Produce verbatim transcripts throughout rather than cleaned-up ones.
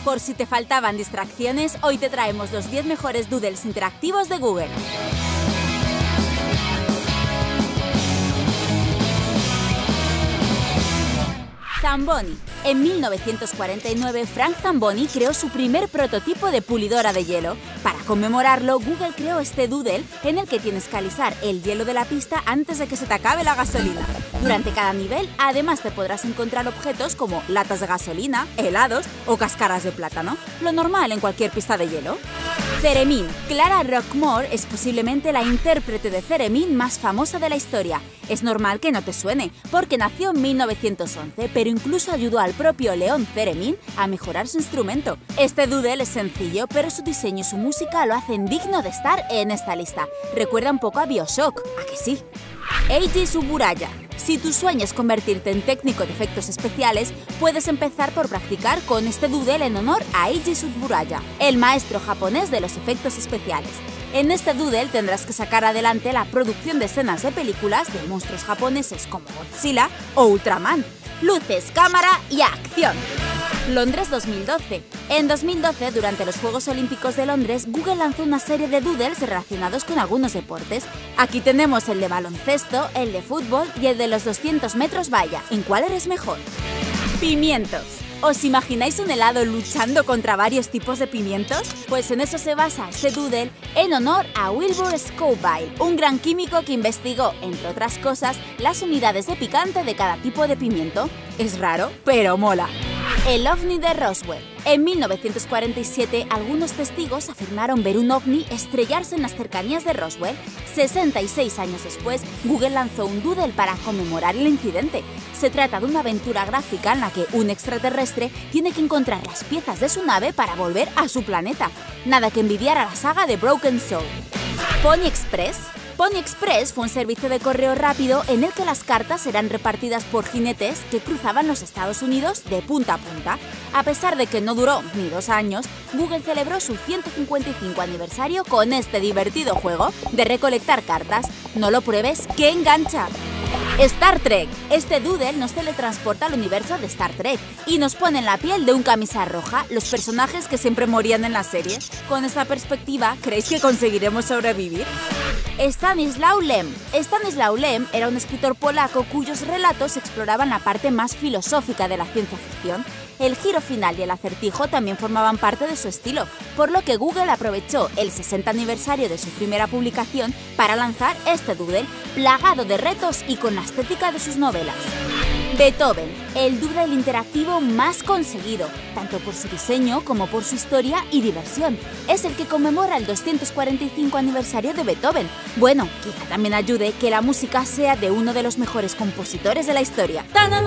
Por si te faltaban distracciones, hoy te traemos los diez mejores doodles interactivos de Google. Zamboni. En mil novecientos cuarenta y nueve, Frank Zamboni creó su primer prototipo de pulidora de hielo. Para conmemorarlo, Google creó este doodle en el que tienes que alisar el hielo de la pista antes de que se te acabe la gasolina. Durante cada nivel, además te podrás encontrar objetos como latas de gasolina, helados o cáscaras de plátano, lo normal en cualquier pista de hielo. Theremin. Clara Rockmore es posiblemente la intérprete de Theremin más famosa de la historia. Es normal que no te suene, porque nació en mil novecientos once, pero incluso ayudó al propio Leon Theremin a mejorar su instrumento. Este doodle es sencillo, pero su diseño y su música lo hacen digno de estar en esta lista. Recuerda un poco a BioShock, ¿a que sí? Eiji Tsuburaya. Si tu sueño es convertirte en técnico de efectos especiales, puedes empezar por practicar con este doodle en honor a Eiji Tsuburaya, el maestro japonés de los efectos especiales. En este doodle tendrás que sacar adelante la producción de escenas de películas de monstruos japoneses como Godzilla o Ultraman. Luces, cámara y acción. Londres dos mil doce. En dos mil doce, durante los Juegos Olímpicos de Londres, Google lanzó una serie de doodles relacionados con algunos deportes. Aquí tenemos el de baloncesto, el de fútbol y el de los doscientos metros valla. ¿En cuál eres mejor? Pimientos. ¿Os imagináis un helado luchando contra varios tipos de pimientos? Pues en eso se basa este doodle en honor a Wilbur Scoville, un gran químico que investigó, entre otras cosas, las unidades de picante de cada tipo de pimiento. Es raro, pero mola. El ovni de Roswell. En mil novecientos cuarenta y siete, algunos testigos afirmaron ver un ovni estrellarse en las cercanías de Roswell. sesenta y seis años después, Google lanzó un doodle para conmemorar el incidente. Se trata de una aventura gráfica en la que un extraterrestre tiene que encontrar las piezas de su nave para volver a su planeta. Nada que envidiar a la saga de Broken Soul. Pony Express. Pony Express fue un servicio de correo rápido en el que las cartas eran repartidas por jinetes que cruzaban los Estados Unidos de punta a punta. A pesar de que no duró ni dos años, Google celebró su ciento cincuenta y cinco aniversario con este divertido juego de recolectar cartas. No lo pruebes, ¡que engancha! Star Trek. Este doodle nos teletransporta al universo de Star Trek y nos pone en la piel de un camisa roja los personajes que siempre morían en la serie. Con esta perspectiva, ¿creéis que conseguiremos sobrevivir? Stanislaw Lem. Stanislaw Lem era un escritor polaco cuyos relatos exploraban la parte más filosófica de la ciencia ficción. El giro final y el acertijo también formaban parte de su estilo, por lo que Google aprovechó el sesenta aniversario de su primera publicación para lanzar este doodle, plagado de retos y con la estética de sus novelas. Beethoven, el doodle interactivo más conseguido, tanto por su diseño como por su historia y diversión. Es el que conmemora el doscientos cuarenta y cinco aniversario de Beethoven. Bueno, quizá también ayude que la música sea de uno de los mejores compositores de la historia.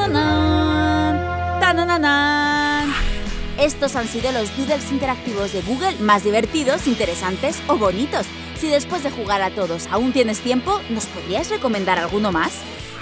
¡Tanananan! ¡Tanananan! Estos han sido los doodles interactivos de Google más divertidos, interesantes o bonitos. Si después de jugar a todos aún tienes tiempo, ¿nos podrías recomendar alguno más?